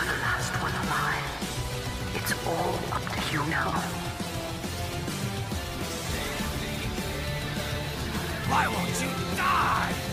were the last one alive. It's all up to you now. Why won't you die?